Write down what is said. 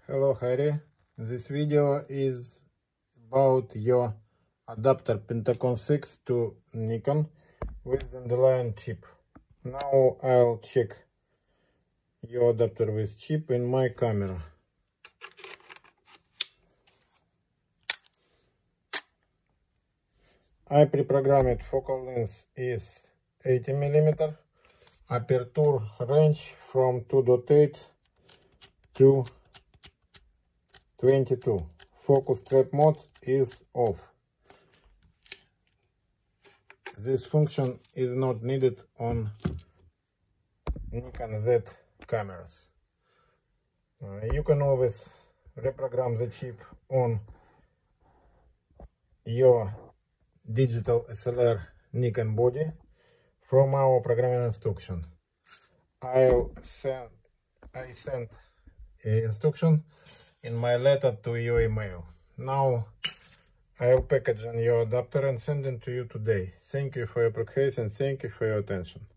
Hello Harry, this video is about your adapter Pentacon 6 to Nikon with Dandelion chip. Now I'll check your adapter with chip in my camera. I pre-programmed focal length is 80 mm, aperture range from 2.8 to 22. Focus trap mode is off. This function is not needed on Nikon Z cameras. You can always reprogram the chip on your digital SLR Nikon body from our programming instruction. I sent instruction in my letter to your email. Now I'll package on your adapter and send it to you today. Thank you for your purchase and thank you for your attention.